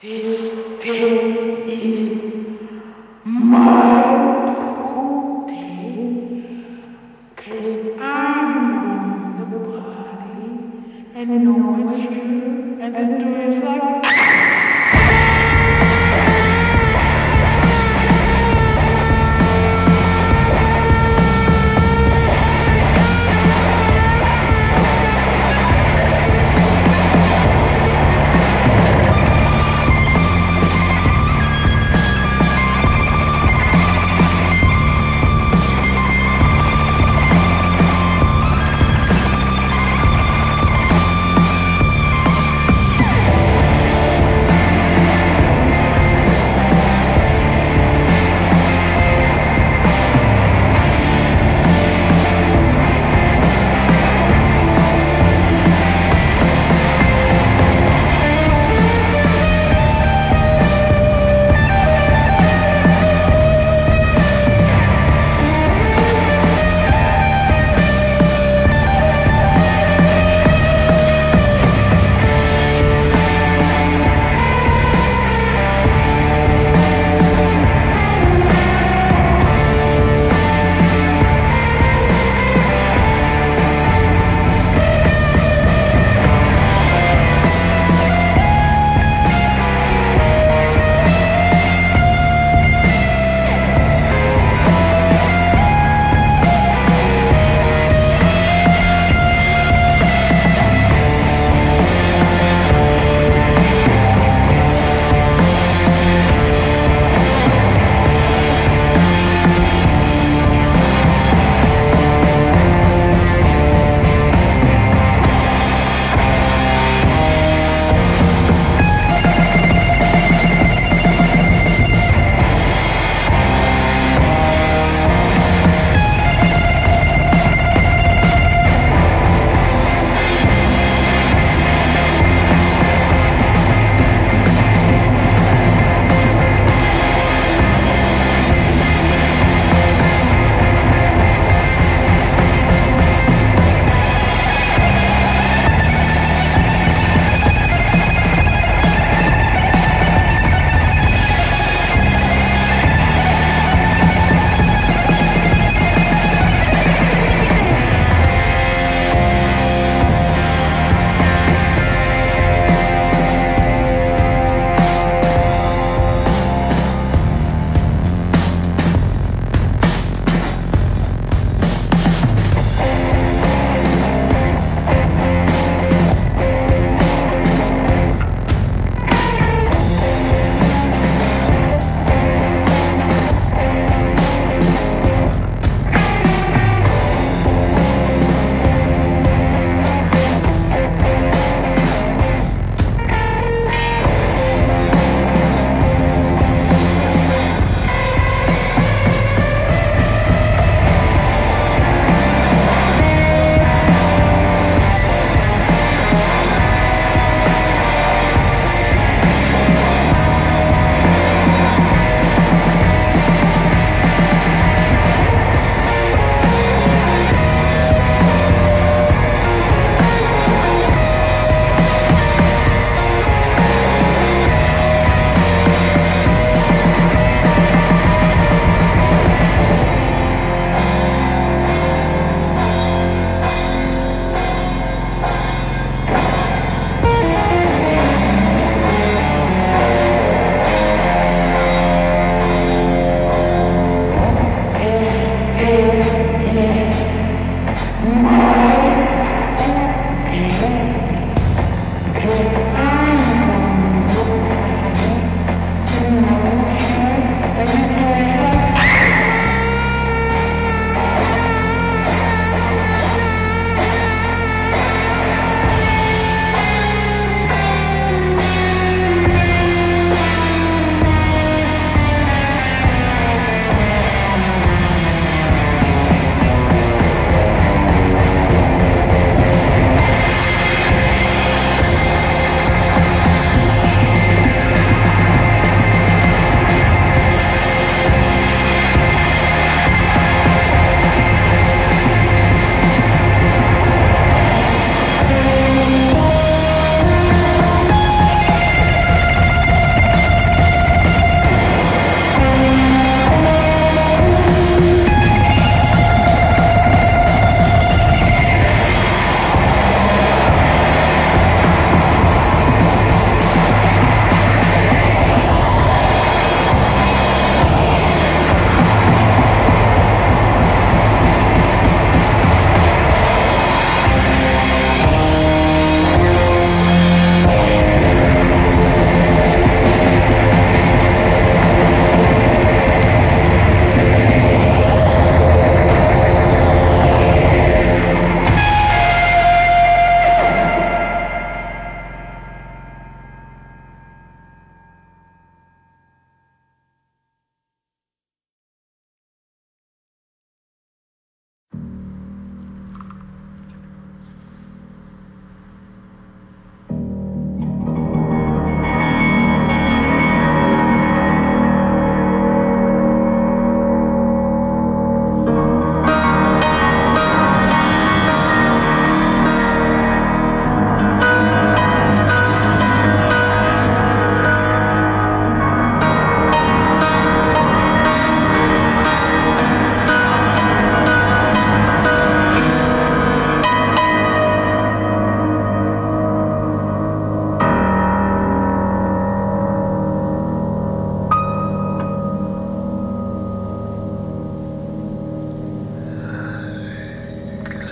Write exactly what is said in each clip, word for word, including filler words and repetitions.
This thing is my protein, cause I'm running the party, and no one's here, and the door is like.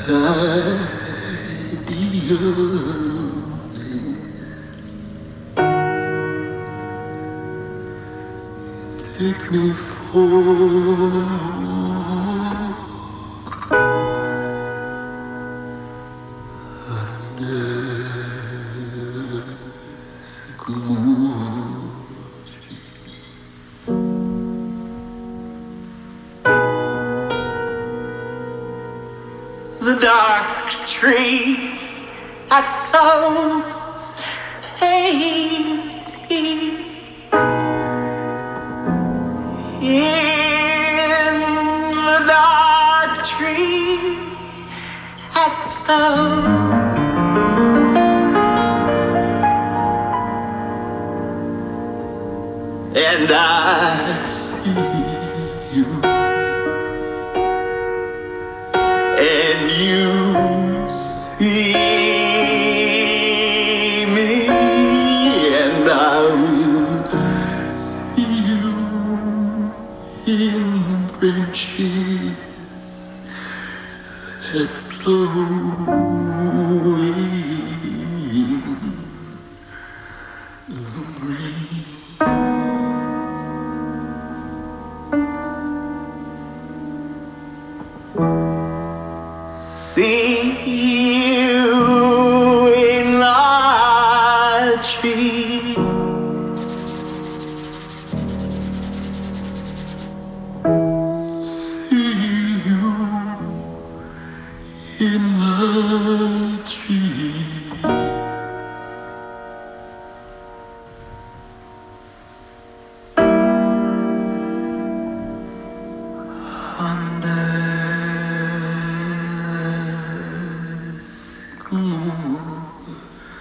Take me for under sycamore tree. The dark tree that close lady. In the dark tree at close, and I see you, and you see me, and I will see you in the branches that blow in the breeze. See you in the tree. In the tree, under sycamore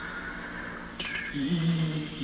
tree.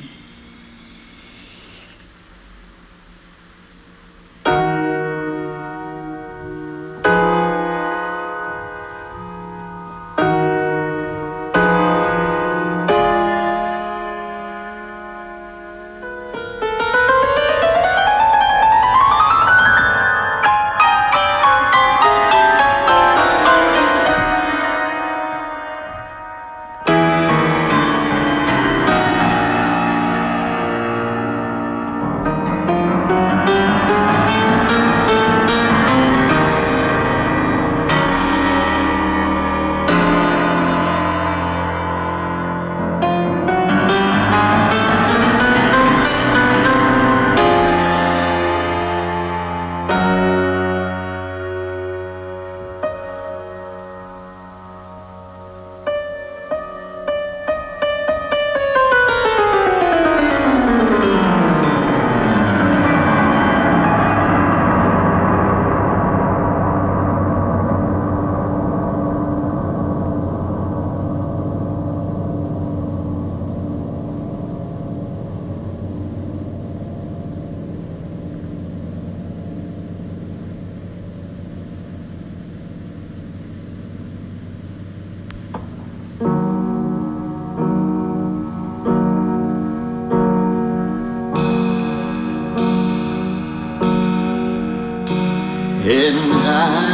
And I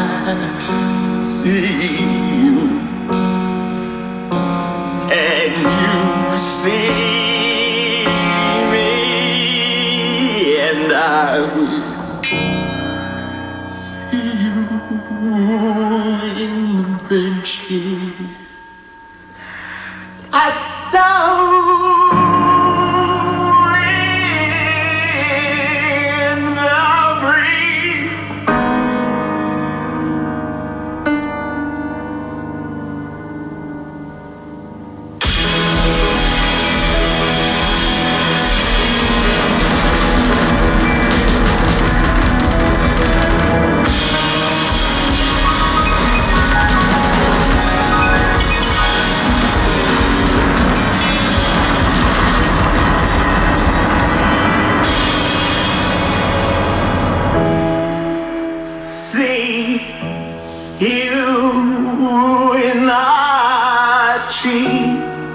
see you, and you see me, and I will see you in the branches I know. You in the trees,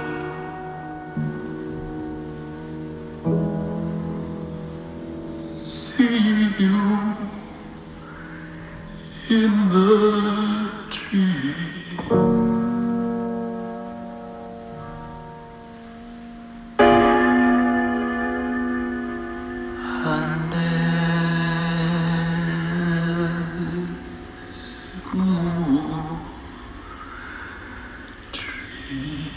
see you in the trees. tree.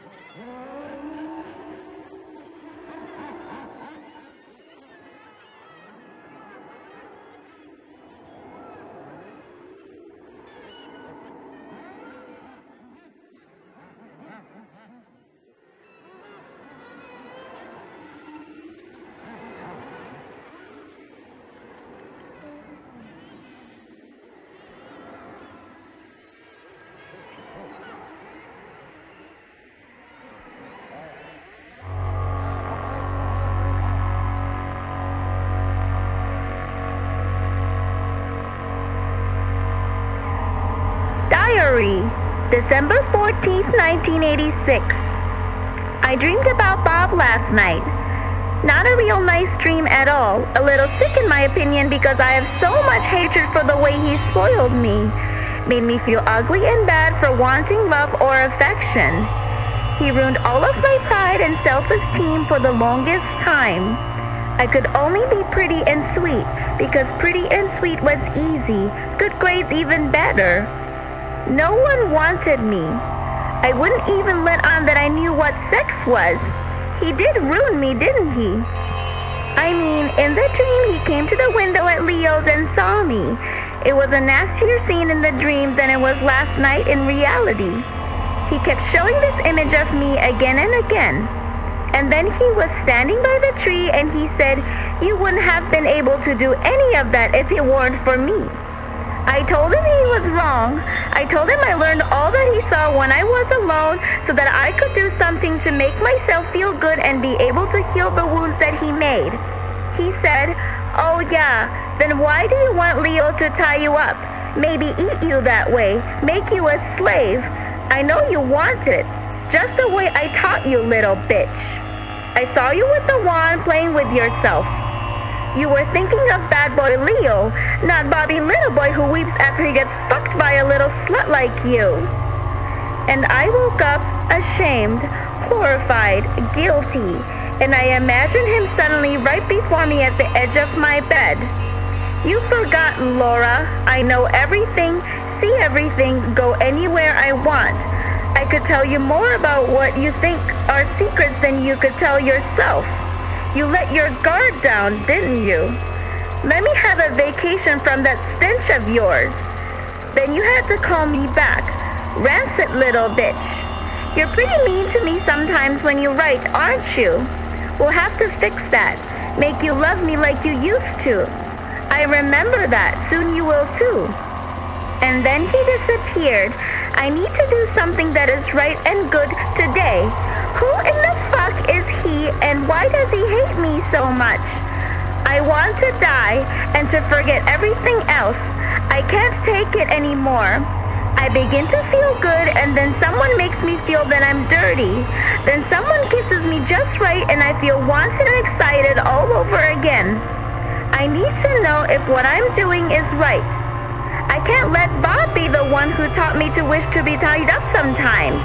Diary, December fourteenth, nineteen eighty-six. I dreamed about Bob last night. Not a real nice dream at all. A little sick in my opinion because I have so much hatred for the way he spoiled me. Made me feel ugly and bad for wanting love or affection. He ruined all of my pride and self-esteem for the longest time. I could only be pretty and sweet because pretty and sweet was easy. Good grades even better. No one wanted me. I wouldn't even let on that I knew what sex was. He did ruin me, didn't he? I mean, in the dream he came to the window at Leo's and saw me. It was a nastier scene in the dream than it was last night in reality. He kept showing this image of me again and again. And then he was standing by the tree and he said, "You wouldn't have been able to do any of that if it weren't for me." I told him he was wrong. I told him I learned all that he saw when I was alone so that I could do something to make myself feel good and be able to heal the wounds that he made. He said, "Oh yeah, then why do you want Leo to tie you up? Maybe eat you that way, make you a slave. I know you want it, just the way I taught you, little bitch. I saw you with the wand playing with yourself. You were thinking of bad boy Leo, not Bobby Little Boy who weeps after he gets fucked by a little slut like you." And I woke up ashamed, horrified, guilty, and I imagined him suddenly right before me at the edge of my bed. "You've forgotten, Laura. I know everything, see everything, go anywhere I want. I could tell you more about what you think are secrets than you could tell yourself. You let your guard down, didn't you? Let me have a vacation from that stench of yours. Then you had to call me back. Rancid little bitch. You're pretty mean to me sometimes when you write, aren't you? We'll have to fix that. Make you love me like you used to. I remember that. Soon you will too." And then he disappeared. I need to do something that is right and good today. Who in the fuck is he and why does he hate me so much? I want to die and to forget everything else. I can't take it anymore. I begin to feel good and then someone makes me feel that I'm dirty. Then someone kisses me just right and I feel wanted and excited all over again. I need to know if what I'm doing is right. I can't let Bob be the one who taught me to wish to be tied up sometimes.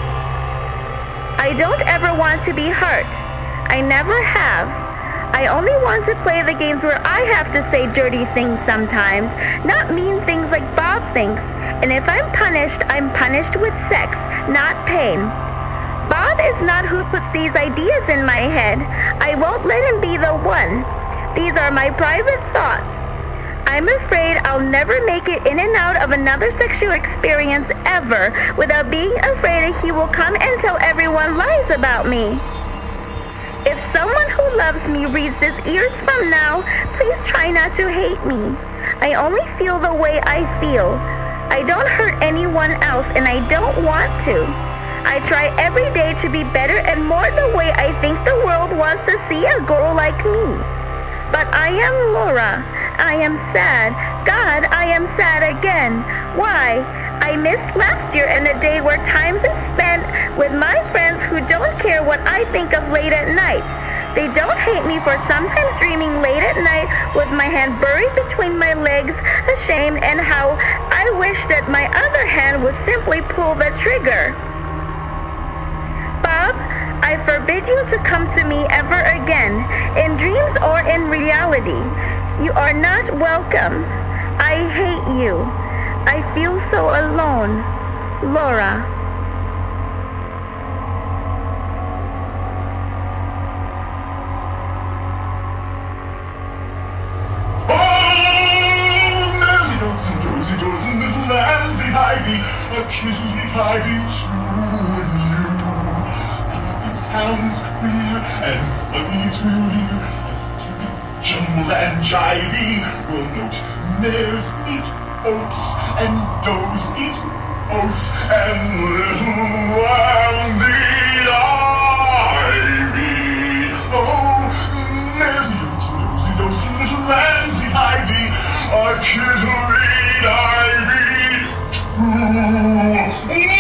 I don't ever want to be hurt. I never have. I only want to play the games where I have to say dirty things sometimes, not mean things like Bob thinks. And if I'm punished, I'm punished with sex, not pain. Bob is not who puts these ideas in my head. I won't let him be the one. These are my private thoughts. I'm afraid I'll never make it in and out of another sexual experience ever without being afraid that he will come and tell everyone lies about me. If someone who loves me reads this years from now, please try not to hate me. I only feel the way I feel. I don't hurt anyone else and I don't want to. I try every day to be better and more the way I think the world wants to see a girl like me. But I am Laura. I am sad. God, I am sad again. Why? I missed last year and a day where time is spent with my friends who don't care what I think of late at night. They don't hate me for sometimes dreaming late at night with my hand buried between my legs, ashamed, and how I wish that my other hand would simply pull the trigger. Bob, I forbid you to come to me ever again, in dreams or in reality. You are not welcome. I hate you. I feel so alone. Laura. kitty ivy true in you. It sounds queer and funny to hear. Jungle and jivey will note mares eat oats and does eat oats and little lambs eat ivy. Oh, mares eat oats and does eat oats and little lambs eat ivy. A kittle eat ivy too.